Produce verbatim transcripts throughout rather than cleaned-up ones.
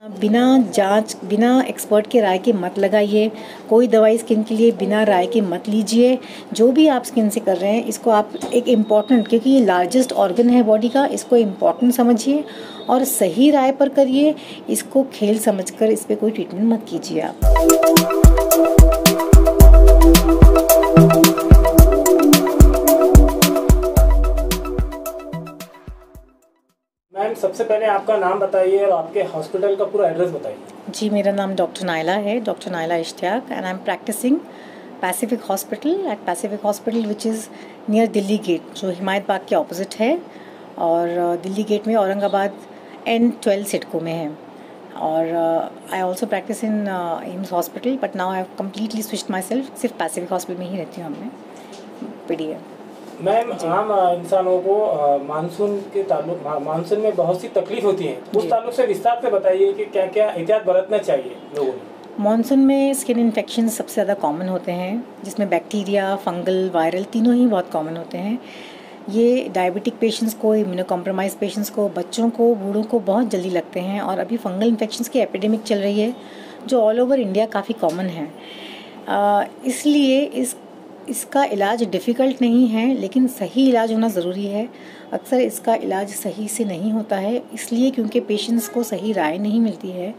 बिना जांच, बिना एक्सपर्ट के राय के मत लगाइए। कोई दवाई स्किन के लिए बिना राय के मत लीजिए। जो भी आप स्किन से कर रहे हैं इसको आप एक इम्पॉर्टेंट, क्योंकि ये लार्जेस्ट ऑर्गन है बॉडी का, इसको इम्पॉर्टेंट समझिए और सही राय पर करिए। इसको खेल समझकर इस पर कोई ट्रीटमेंट मत कीजिए आप। मैम, सबसे पहले आपका नाम बताइए और आपके हॉस्पिटल का पूरा एड्रेस बताइए। जी, मेरा नाम डॉक्टर नाइला है, doctor Naila Ishtiaq, and I am practising Pacific hospital at Pacific hospital which is near Delhi gate, जो हिमायत बाग के ऑपोजिट है। और दिल्ली गेट में औरंगाबाद एन ट्वेल्व सिडको में है। और I also practice in AIIMS hospital, but now I have completely switched myself, सिर्फ Pacific hospital में ही रहती हूँ मैं, पी डी है। मैम, आम इंसानों को मानसून के ताल्लुक मानसून में बहुत सी तकलीफ होती है, उस ताल्लुक से विस्तार से बताइए कि क्या क्या एहतियात बरतना चाहिए लोगों को। मानसून में स्किन इन्फेक्शन सबसे ज़्यादा कॉमन होते हैं, जिसमें बैक्टीरिया, फंगल, वायरल तीनों ही बहुत कॉमन होते हैं। ये डायबिटिक पेशेंट्स को, इम्यूनो कॉम्प्रोमाइज पेशेंट्स को, बच्चों को, बूढ़ों को बहुत जल्दी लगते हैं। और अभी फंगल इन्फेक्शंस की एपिडेमिक चल रही है जो ऑल ओवर इंडिया काफ़ी कॉमन है। इसलिए इस इसका इलाज डिफ़िकल्ट नहीं है, लेकिन सही इलाज होना ज़रूरी है। अक्सर इसका इलाज सही से नहीं होता है, इसलिए क्योंकि पेशेंट्स को सही राय नहीं मिलती है।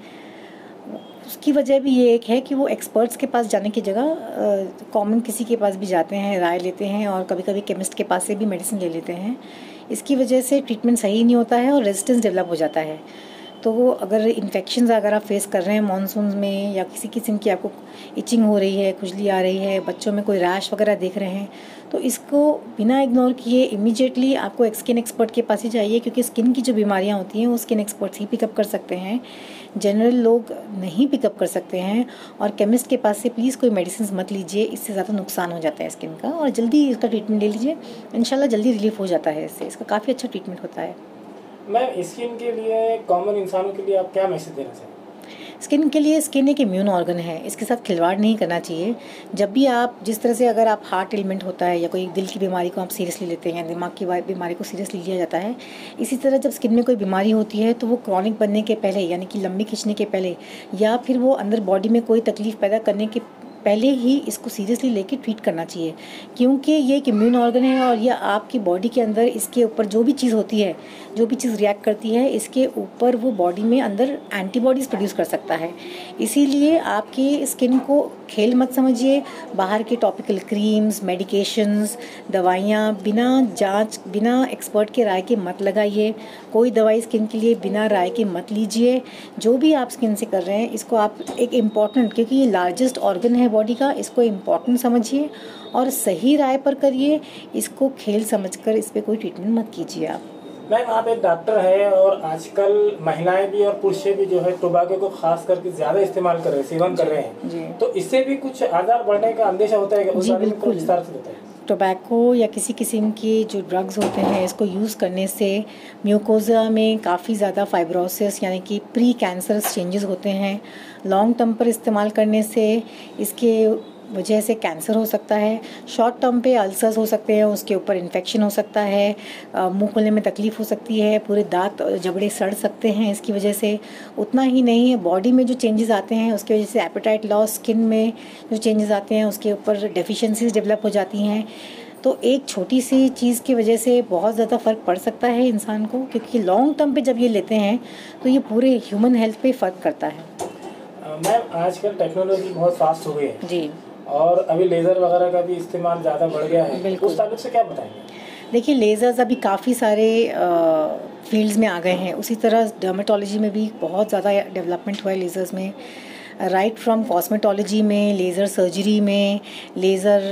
उसकी वजह भी ये एक है कि वो एक्सपर्ट्स के पास जाने की जगह कॉमन किसी के पास भी जाते हैं, राय लेते हैं, और कभी कभी केमिस्ट के पास से भी मेडिसिन ले लेते हैं। इसकी वजह से ट्रीटमेंट सही नहीं होता है और रेजिस्टेंस डेवलप हो जाता है। तो वो अगर इन्फेक्शंस अगर आप फेस कर रहे हैं मानसून में, या किसी किस्म की आपको इचिंग हो रही है, खुजली आ रही है, बच्चों में कोई रैश वगैरह देख रहे हैं, तो इसको बिना इग्नोर किए इमीडिएटली आपको एक स्किन एक्सपर्ट के पास ही जाइए, क्योंकि स्किन की जो बीमारियां होती हैं वो स्किन एक्सपर्ट्स ही पिकअप कर सकते हैं। जनरल लोग नहीं पिकअप कर सकते हैं। और केमिस्ट के पास से प्लीज़ कोई मेडिसिन मत लीजिए, इससे ज़्यादा नुकसान हो जाता है स्किन का। और जल्दी इसका ट्रीटमेंट ले लीजिए, इंशाल्लाह जल्दी रिलीफ हो जाता है इससे। इसका काफ़ी अच्छा ट्रीटमेंट होता है। मैम, स्किन के लिए, कॉमन इंसानों के लिए आप क्या मैसेज देना चाहिए? स्किन के लिए, स्किन एक इम्यून ऑर्गन है, इसके साथ खिलवाड़ नहीं करना चाहिए। जब भी आप, जिस तरह से अगर आप हार्ट एलिमेंट होता है या कोई दिल की बीमारी को आप सीरियसली लेते हैं, दिमाग की बीमारी को सीरियसली लिया जाता है, इसी तरह जब स्किन में कोई बीमारी होती है तो वो क्रॉनिक बनने के पहले, यानी कि लंबी खींचने के पहले, या फिर वो अंदर बॉडी में कोई तकलीफ पैदा करने के पहले ही इसको सीरियसली लेके ट्रीट करना चाहिए। क्योंकि ये एक इम्यून ऑर्गन है और यह आपकी बॉडी के अंदर, इसके ऊपर जो भी चीज़ होती है, जो भी चीज़ रिएक्ट करती है, इसके ऊपर वो बॉडी में अंदर एंटीबॉडीज़ प्रोड्यूस कर सकता है। इसीलिए आपकी स्किन को खेल मत समझिए। बाहर के टॉपिकल क्रीम्स, मेडिकेशंस, दवाइयाँ बिना जांच, बिना एक्सपर्ट के राय के मत लगाइए। कोई दवाई स्किन के लिए बिना राय के मत लीजिए। जो भी आप स्किन से कर रहे हैं इसको आप एक इम्पॉर्टेंट, क्योंकि ये लार्जेस्ट ऑर्गन है बॉडी का, इसको इम्पॉर्टेंट समझिए और सही राय पर करिए। इसको खेल समझकर इस पर कोई ट्रीटमेंट मत कीजिए आप। मैम, आप एक डॉक्टर है और आजकल महिलाएं भी और पुरुष भी जो है टोबैको को खास करके ज्यादा इस्तेमाल कर रहे हैं, सेवन कर रहे हैं जी। तो इससे भी कुछ आजार बढ़ने का अंदेशा होता है? जी बिल्कुल। टोबैको या किसी किस्म के जो ड्रग्स होते हैं, इसको यूज़ करने से म्यूकोजा में काफ़ी ज़्यादा फाइब्रोसिस यानी कि प्री कैंसरस चेंजेस होते हैं। लॉन्ग टर्म पर इस्तेमाल करने से इसके वजह से कैंसर हो सकता है। शॉर्ट टर्म पे अल्सर्स हो सकते हैं, उसके ऊपर इन्फेक्शन हो सकता है, मुंह खोलने में तकलीफ़ हो सकती है, पूरे दांत जबड़े सड़ सकते हैं इसकी वजह से। उतना ही नहीं है, बॉडी में जो चेंजेस आते हैं उसकी वजह से एपेटाइट लॉस, स्किन में जो चेंजेस आते हैं उसके ऊपर डेफिशिएंसीज डेवलप हो जाती हैं। तो एक छोटी सी चीज़ की वजह से बहुत ज़्यादा फ़र्क पड़ सकता है इंसान को, क्योंकि लॉन्ग टर्म पे जब ये लेते हैं तो ये पूरे ह्यूमन हेल्थ पे फ़र्क करता है। मैम, आजकल टेक्नोलॉजी बहुत फास्ट हो गई है जी, और अभी लेज़र वगैरह का भी इस्तेमाल ज़्यादा बढ़ गया है, उस ताल्लुक से क्या बताएंगे? देखिए, लेज़र्स अभी काफ़ी सारे फील्ड्स में आ गए हैं। उसी तरह डर्मेटोलॉजी में भी बहुत ज़्यादा डेवलपमेंट हुआ है लेज़र्स में। राइट फ्रॉम कॉस्मेटोलॉजी में, लेज़र सर्जरी में, लेज़र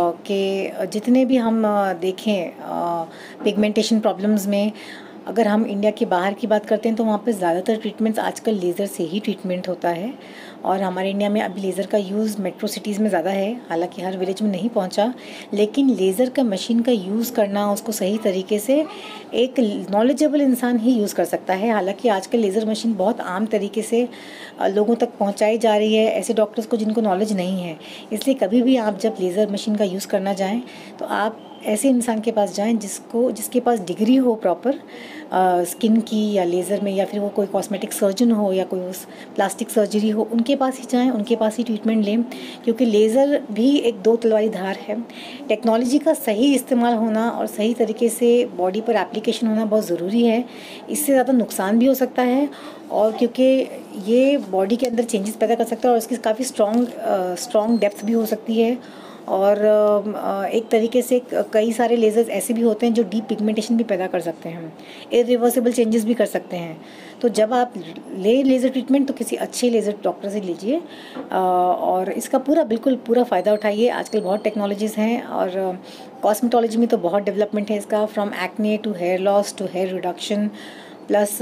के जितने भी हम देखें पिगमेंटेशन प्रॉब्लम्स में, अगर हम इंडिया के बाहर की बात करते हैं तो वहाँ पे ज़्यादातर ट्रीटमेंट्स आजकल लेज़र से ही ट्रीटमेंट होता है। और हमारे इंडिया में अभी लेज़र का यूज़ मेट्रो सिटीज़ में ज़्यादा है, हालांकि हर विलेज में नहीं पहुँचा। लेकिन लेज़र का मशीन का यूज़ करना, उसको सही तरीके से एक नॉलेजेबल इंसान ही यूज़ कर सकता है। हालांकि आजकल लेज़र मशीन बहुत आम तरीके से लोगों तक पहुँचाई जा रही है, ऐसे डॉक्टर्स को जिनको नॉलेज नहीं है। इसलिए कभी भी आप जब लेज़र मशीन का यूज़ करना जाएँ तो आप ऐसे इंसान के पास जाएं जिसको जिसके पास डिग्री हो प्रॉपर, स्किन की या लेज़र में, या फिर वो कोई कॉस्मेटिक सर्जन हो या कोई प्लास्टिक सर्जरी हो, उनके पास ही जाएं, उनके पास ही ट्रीटमेंट लें, क्योंकि लेज़र भी एक दो तलवारी धार है। टेक्नोलॉजी का सही इस्तेमाल होना और सही तरीके से बॉडी पर एप्लीकेशन होना बहुत ज़रूरी है। इससे ज़्यादा नुकसान भी हो सकता है, और क्योंकि ये बॉडी के अंदर चेंजेस पैदा कर सकता है और इसकी काफ़ी स्ट्रॉन्ग स्ट्रॉन्ग डेप्थ भी हो सकती है। और एक तरीके से कई सारे लेज़र्स ऐसे भी होते हैं जो डीप पिगमेंटेशन भी पैदा कर सकते हैं, इरिवर्सिबल चेंजेस भी कर सकते हैं। तो जब आप ले लेज़र ट्रीटमेंट तो किसी अच्छे लेज़र डॉक्टर से लीजिए और इसका पूरा बिल्कुल पूरा फ़ायदा उठाइए। आजकल बहुत टेक्नोलॉजीज़ हैं और कॉस्मेटोलॉजी में तो बहुत डेवलपमेंट है इसका, from acne to hair loss to hair reduction plus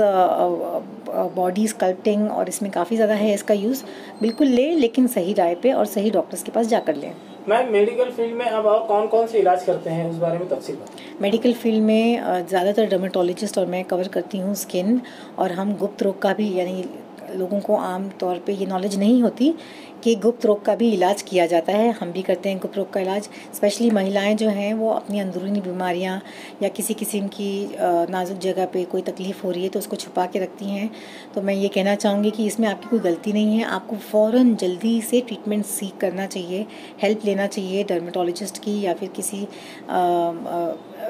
body sculpting, और इसमें काफ़ी ज़्यादा है इसका यूज़। बिल्कुल ले, लेकिन सही राय पे और सही डॉक्टर्स के पास जाकर लें। मैम, मेडिकल फील्ड में अब और कौन कौन से इलाज करते हैं, उस बारे में तफसील बताएं। मेडिकल फील्ड में ज़्यादातर डर्मेटोलॉजिस्ट और मैं कवर करती हूँ स्किन, और हम गुप्त रोग का भी, यानी लोगों को आम तौर पे ये नॉलेज नहीं होती कि गुप्त रोग का भी इलाज किया जाता है। हम भी करते हैं गुप्त रोग का इलाज। स्पेशली महिलाएं जो हैं वो अपनी अंदरूनी बीमारियां या किसी किस्म की नाजुक जगह पे कोई तकलीफ़ हो रही है तो उसको छुपा के रखती हैं। तो मैं ये कहना चाहूँगी कि इसमें आपकी कोई गलती नहीं है, आपको फ़ौरन जल्दी से ट्रीटमेंट सीख करना चाहिए, हेल्प लेना चाहिए डर्मेटोलॉजिस्ट की या फिर किसी आ, आ,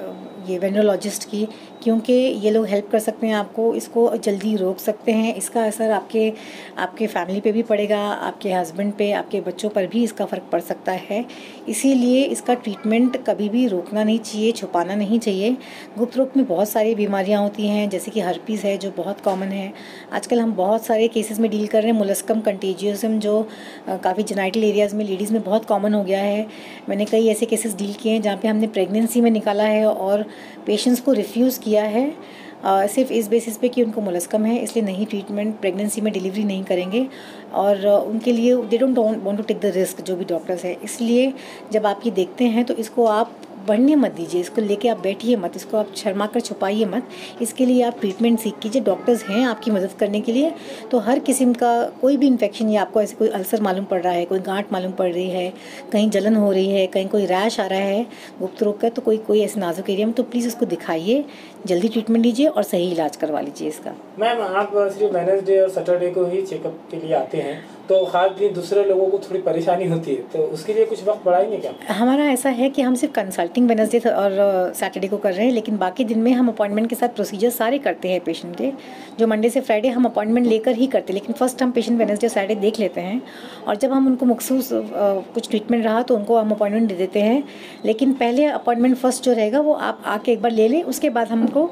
ये वेनरोलॉजिस्ट की, क्योंकि ये लोग हेल्प कर सकते हैं आपको, इसको जल्दी रोक सकते हैं। इसका असर आपके आपके फैमिली पे भी पड़ेगा, आपके हस्बैंड पे, आपके बच्चों पर भी इसका फ़र्क पड़ सकता है। इसीलिए इसका ट्रीटमेंट कभी भी रोकना नहीं चाहिए, छुपाना नहीं चाहिए। गुप्त रोग में बहुत सारी बीमारियां होती हैं, जैसे कि हर्पीज़ है जो बहुत कॉमन है। आजकल हम बहुत सारे केसेस में डील कर रहे हैं। मोलस्कम कंटेजियसम जो काफ़ी जेनाइटल एरियाज़ में लेडीज़ में बहुत कॉमन हो गया है। मैंने कई ऐसे केसेस डील किए हैं जहाँ पे हमने प्रेगनेंसी में निकाला है और पेशेंट्स को रिफ्यूज़ किया है uh, सिर्फ इस बेसिस पे कि उनको मोलस्कम है, इसलिए नहीं ट्रीटमेंट प्रेगनेंसी में डिलीवरी नहीं करेंगे, और uh, उनके लिए they don't want to take the risk जो भी डॉक्टर्स है। इसलिए जब आप ये देखते हैं तो इसको आप बढ़ने मत दीजिए, इसको लेके आप बैठिए मत, इसको आप शर्मा कर छुपाइए मत। इसके लिए आप ट्रीटमेंट सीख कीजिए, डॉक्टर्स हैं आपकी मदद करने के लिए। तो हर किस्म का कोई भी इन्फेक्शन, या आपको ऐसे कोई अल्सर मालूम पड़ रहा है, कोई गांठ मालूम पड़ रही है, कहीं जलन हो रही है, कहीं कोई रैश आ रहा है गुप्त रोग का, तो कोई कोई ऐसे नाजुक एरिया में, तो प्लीज़ इसको दिखाइए, जल्दी ट्रीटमेंट लीजिए और सही इलाज करवा लीजिए इसका। मैम, आप सिर्फ वेडनेसडे और सैटरडे को ही चेकअप के लिए आते हैं, तो खास दिन दूसरे लोगों को थोड़ी परेशानी होती है, तो उसके लिए कुछ वक्त बढ़ाएंगे क्या? हमारा ऐसा है कि हम सिर्फ कंसल्टिंग वेडनेसडे और सैटरडे को कर रहे हैं, लेकिन बाकी दिन में हम अपॉइंटमेंट के साथ प्रोसीजर सारे करते हैं पेशेंट के। जो मंडे से फ्राइडे हम अपॉइंटमेंट लेकर ही करते हैं, लेकिन फर्स्ट हम पेशेंट वेडनेसडे सैटरडे देख लेते हैं, और जब हम उनको मखसूस कुछ ट्रीटमेंट रहा तो उनको हम अपॉइंटमेंट दे देते हैं। लेकिन पहले अपॉइंटमेंट फर्स्ट जो रहेगा वो आप आके एक बार ले लें, उसके बाद हम उनको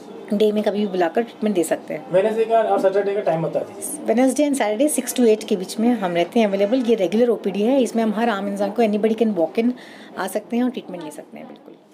डे में कभी भी बुलाकर ट्रीटमेंट दे सकते हैं। वेडनेसडे का और सैटरडे का टाइम बता दीजिए। Wednesday and Saturday six to eight के बीच में हम रहते हैं अवेलेबल। ये रेगुलर ओपीडी है, इसमें हम हर आम इंसान को, एनीबडी कैन वॉक इन आ सकते हैं और ट्रीटमेंट ले सकते हैं। बिल्कुल।